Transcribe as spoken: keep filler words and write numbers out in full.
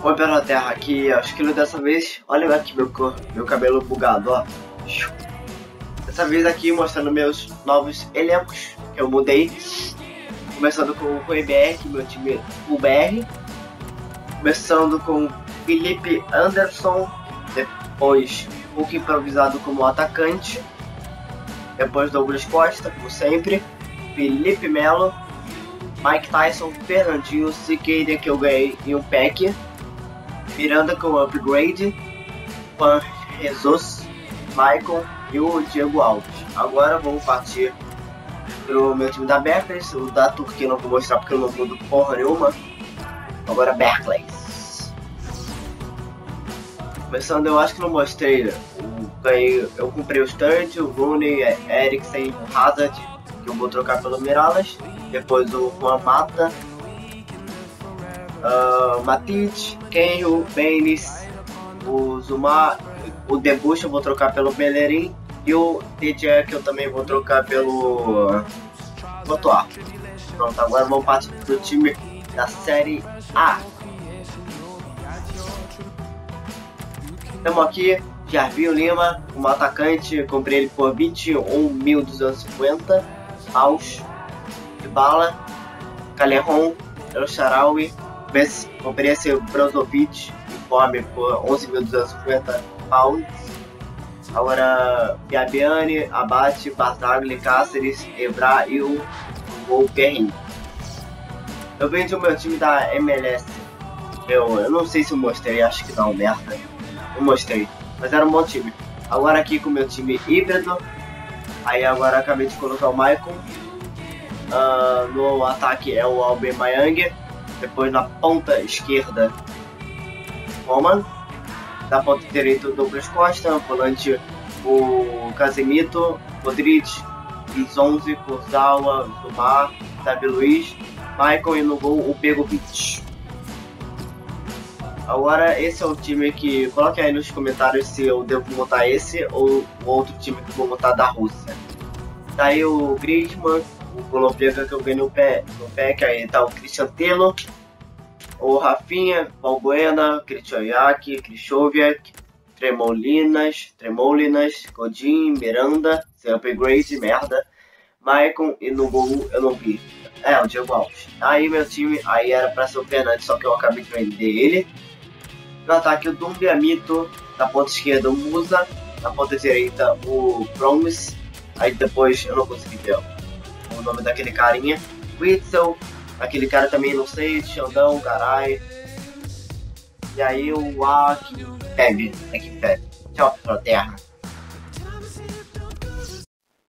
Oi, pela terra, aqui é o Esquilo dessa vez. Olha aqui meu, cor, meu cabelo bugado, ó. Dessa vez aqui mostrando meus novos elencos que eu mudei. Começando com o Quebec, meu time U B R. Começando com Felipe Anderson. Depois Hulk improvisado como atacante. Depois Douglas Costa, como sempre. Felipe Melo. Mike Tyson, Fernandinho, Siqueira, que eu ganhei em um pack. Miranda com upgrade, Juan Jesus, Michael e o Diego Alves. Agora vamos partir pro meu time da Berkeley. O da Turquia não vou mostrar porque eu não mudo porra nenhuma. Agora Berkeley. Começando, eu acho que não mostrei. Eu, ganhei, eu comprei o Sturridge, o Rooney, Eriksen, o Hazard, que eu vou trocar pelo Miralas. Depois o Juan Mata. Uh, Matic, Kenyo, Baines, o Zuma, o Debush eu vou trocar pelo Bellerin e o D J que eu também vou trocar pelo Cotoar. Pronto, agora vamos partir do time da Série A. Estamos aqui, Jarvinho Lima, um atacante, comprei ele por vinte e um mil duzentos e cinquenta paus de bala, Caleron, El Shaarawy. Comprei esse Brozovic informe por onze mil duzentos e cinquenta pounds. Agora Biabiani, Abate, Barzagli, Cáceres, Evra e o Wolperrin. Eu vendi o meu time da M L S. Eu, eu não sei se eu mostrei, acho que não, merda. Eu mostrei, mas era um bom time. Agora aqui com o meu time híbrido. Aí agora acabei de colocar o Michael. Uh, no ataque é o Aubameyang. Depois na ponta esquerda, Roman. Na ponta direita, o Douglas Costa. Volante, o Casemiro, Modric, Izonzi, Kurzawa, Zuma, Davi Luiz, Michael e no gol o Begovic. Agora esse é o time que... Coloque aí nos comentários se eu devo montar esse ou o outro time que eu vou montar da Rússia. Tá aí o Griezmann, o Colombiano que eu ganhei no pé, no pack, aí tá o Christian Telo, o Rafinha, Valbuena, Krychowiak, Krychowiak, Tremolinas, Tremolinas, Godin, Miranda, sem upgrade, merda, Maicon e no gol eu não vi. É, o Diego Alves. Aí meu time, aí era pra ser o Fernandes, só que eu acabei de vender ele. No ataque o Dumbiamito, na ponta esquerda o Musa, na ponta direita o Promise, aí depois eu não consegui ver o nome daquele carinha, Witzel, aquele cara também não sei, Xandão, Garay, e aí o Ak Peb, aqui Peb. Tchau, pra terra.